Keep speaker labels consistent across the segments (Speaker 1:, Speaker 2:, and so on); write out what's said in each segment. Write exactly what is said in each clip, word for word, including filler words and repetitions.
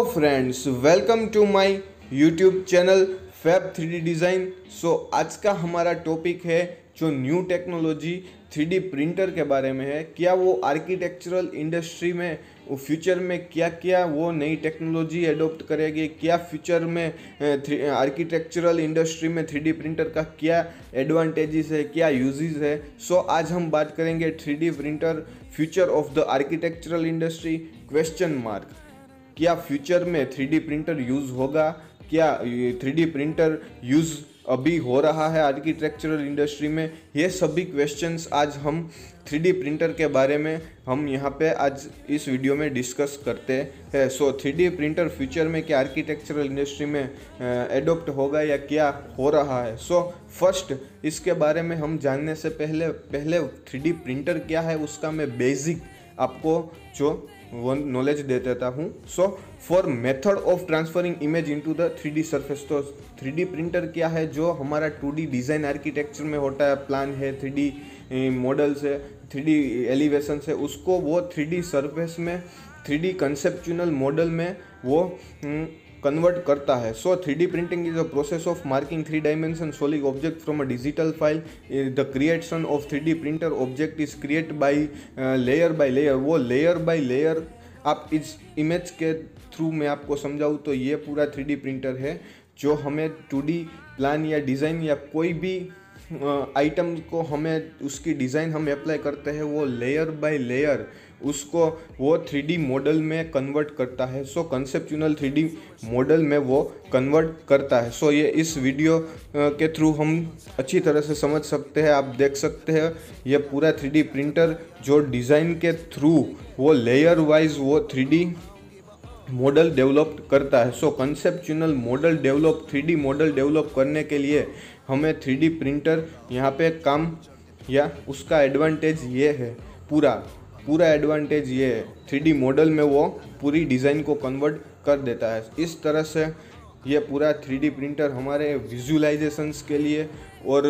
Speaker 1: Friends, welcome to my YouTube channel fab three D design. So आज का हमारा topic है जो new technology three D printer के बारे में है। क्या वो आर्किटेक्चरल इंडस्ट्री में वो फ्यूचर में क्या क्या वो नई टेक्नोलॉजी एडॉप्ट करेगी, क्या फ्यूचर में आर्किटेक्चरल इंडस्ट्री में थ्री डी प्रिंटर का क्या एडवांटेजेस है, क्या यूजेस है। सो so, आज हम बात करेंगे three D printer future of the architectural industry question mark. क्या फ्यूचर में थ्री डी प्रिंटर यूज़ होगा, क्या थ्री डी प्रिंटर यूज़ अभी हो रहा है आर्किटेक्चरल इंडस्ट्री में, ये सभी क्वेश्चंस आज हम थ्री डी प्रिंटर के बारे में हम यहाँ पे आज इस वीडियो में डिस्कस करते हैं। So three D printer future में क्या आर्किटेक्चरल इंडस्ट्री में एडॉप्ट होगा या क्या हो रहा है। सो so, फर्स्ट इसके बारे में हम जानने से पहले पहले थ्री डी प्रिंटर क्या है उसका मैं बेसिक आपको जो वो नॉलेज दे देता हूँ। So for method of transferring image into the three D surface, तो थ्री डी प्रिंटर क्या है जो हमारा टू डी डिज़ाइन आर्किटेक्चर में होता है, प्लान है, थ्री डी मॉडल्स है, थ्री डी एलिवेशन है, उसको वो थ्री डी सरफेस में थ्री डी कंसेप्चुअल मॉडल में वो कन्वर्ट करता है। So three D printing is a process of marking three dimension solid object from a digital file. The creation of three D printer object is create by layer by layer. वो layer by layer आप इस image के through मैं आपको समझाऊँ तो ये पूरा थ्री डी प्रिंटर है जो हमें टू डी प्लान या डिज़ाइन या कोई भी आइटम को हमें उसकी डिज़ाइन हम अप्लाई करते हैं, वो लेयर बाय लेयर उसको वो थ्री डी मॉडल में कन्वर्ट करता है। So conceptual three D model में वो कन्वर्ट करता है। सो so, ये इस वीडियो के थ्रू हम अच्छी तरह से समझ सकते हैं। आप देख सकते हैं ये पूरा थ्री डी प्रिंटर जो डिज़ाइन के थ्रू वो लेयर वाइज वो थ्री डी मॉडल डेवलप करता है। So conceptual model develop three D model develop करने के लिए हमें थ्री डी प्रिंटर यहाँ पे काम या उसका एडवांटेज ये है, पूरा पूरा एडवांटेज ये है थ्री डी मॉडल में वो पूरी डिज़ाइन को कन्वर्ट कर देता है। इस तरह से ये पूरा थ्री डी प्रिंटर हमारे विजुअलाइजेशंस के लिए और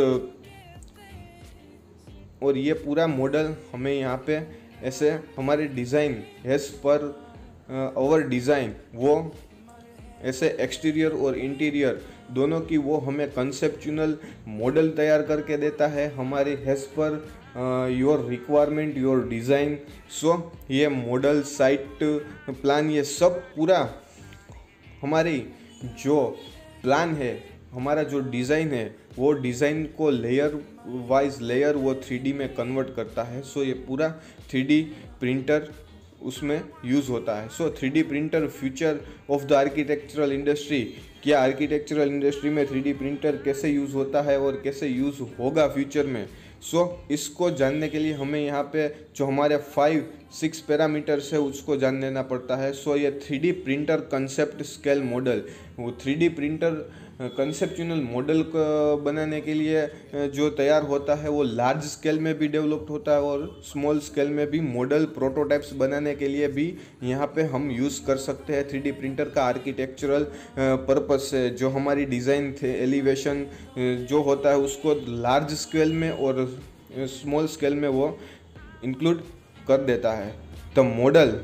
Speaker 1: और ये पूरा मॉडल हमें यहाँ पे ऐसे हमारे design as per our design वो ऐसे एक्सटीरियर और इंटीरियर दोनों की वो हमें कंसेप्चुअल मॉडल तैयार करके देता है हमारे as per your requirement your design. So ये मॉडल साइट प्लान ये सब पूरा हमारी जो प्लान है, हमारा जो डिज़ाइन है वो डिज़ाइन को लेयर वाइज लेयर वो थ्री डी में कन्वर्ट करता है। सो ये पूरा थ्री डी प्रिंटर उसमें यूज़ होता है। So three D printer future of the architectural industry, क्या आर्किटेक्चरल इंडस्ट्री में थ्री डी प्रिंटर कैसे यूज़ होता है और कैसे यूज़ होगा फ्यूचर में। सो so, इसको जानने के लिए हमें यहाँ पे जो हमारे फाइव सिक्स पैरामीटर्स है उसको जान लेना पड़ता है। सो so, ये three D printer concept scale model, वो three D printer conceptual model को बनाने के लिए जो तैयार होता है वो लार्ज स्केल में भी डेवलप्ड होता है और स्मॉल स्केल में भी मॉडल प्रोटोटाइप्स बनाने के लिए भी यहाँ पे हम यूज़ कर सकते हैं। थ्री डी प्रिंटर का आर्किटेक्चरल पर्पस से जो हमारी डिज़ाइन थे एलिवेशन जो होता है उसको लार्ज स्केल में और स्मॉल स्केल में वो इंक्लूड कर देता है। द मॉडल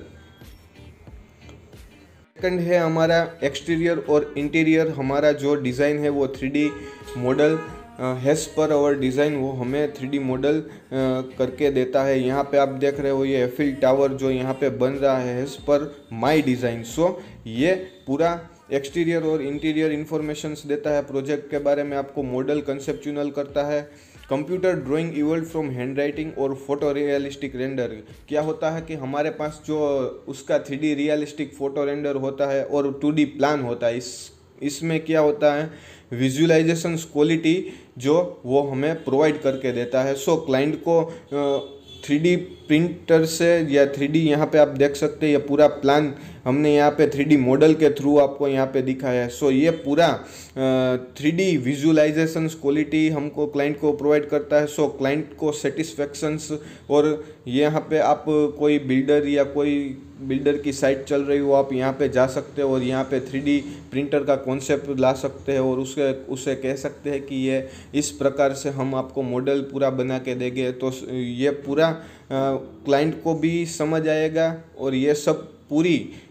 Speaker 1: सेकंड है हमारा एक्सटीरियर और इंटीरियर, हमारा जो डिज़ाइन है वो three D model as per our design वो हमें थ्री डी मॉडल करके देता है। यहाँ पे आप देख रहे हो ये एफिल टावर जो यहाँ पे बन रहा है हैज़ पर माय डिज़ाइन। सो ये पूरा एक्सटीरियर और इंटीरियर इंफॉर्मेशंस देता है, प्रोजेक्ट के बारे में आपको मॉडल कंसेप्चुअल करता है। Computer drawing evolve from hand writing और फोटो रियलिस्टिक रेंडर, क्या होता है कि हमारे पास जो उसका three D realistic photo render होता है और टू डी प्लान होता है, इस इसमें क्या होता है विजुअलाइजेशन क्वालिटी जो वो हमें प्रोवाइड करके देता है। सो क्लाइंट को थ्री डी प्रिंटर से या थ्री डी यहाँ पे आप देख सकते हैं ये पूरा प्लान हमने यहाँ पे थ्री डी मॉडल के थ्रू आपको यहाँ पे दिखाया है। सो ये पूरा थ्री डी विजुअलाइजेशन क्वालिटी हमको क्लाइंट को प्रोवाइड करता है। सो क्लाइंट को सेटिस्फेक्शंस, और यहाँ पे आप कोई बिल्डर या कोई बिल्डर की साइट चल रही हो आप यहाँ पे जा सकते हो और यहाँ पे थ्री डी प्रिंटर का कॉन्सेप्ट ला सकते हैं और उसके उससे कह सकते हैं कि ये इस प्रकार से हम आपको मॉडल पूरा बना के देंगे। तो ये पूरा क्लाइंट को भी समझ आएगा और ये सब पूरी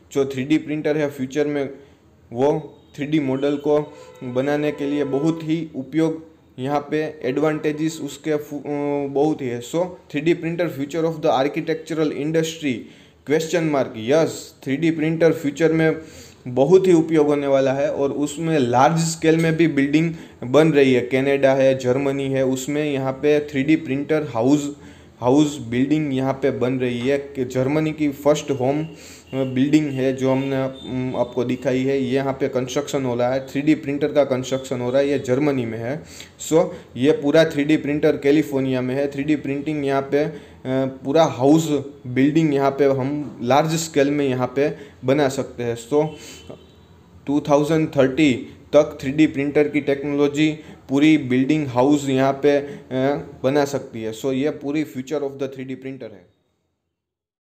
Speaker 1: जो थ्री डी प्रिंटर है फ्यूचर में वो थ्री डी मॉडल को बनाने के लिए बहुत ही उपयोग, यहाँ पे एडवांटेजेस उसके बहुत ही है। So three D printer future of the architectural industry question mark. Yes, three D printer future में बहुत ही उपयोग होने वाला है और उसमें लार्ज स्केल में भी बिल्डिंग बन रही है। कनाडा है, जर्मनी है, उसमें यहाँ पे three D printer house house building यहाँ पे बन रही है। कि जर्मनी की फर्स्ट होम बिल्डिंग है जो हमने आपको दिखाई है, ये यहाँ पे कंस्ट्रक्शन हो रहा है, थ्री डी प्रिंटर का कंस्ट्रक्शन हो रहा है, ये जर्मनी में है। सो so, ये पूरा थ्री डी प्रिंटर कैलिफोर्निया में है। थ्री डी प्रिंटिंग यहाँ पे पूरा हाउस बिल्डिंग यहाँ पे हम लार्ज स्केल में यहाँ पे बना सकते हैं। सो टू थाउजेंड थर्टी तक थ्री डी प्रिंटर की टेक्नोलॉजी पूरी बिल्डिंग हाउस यहाँ पे बना सकती है। सो ये पूरी future of the three D printer है।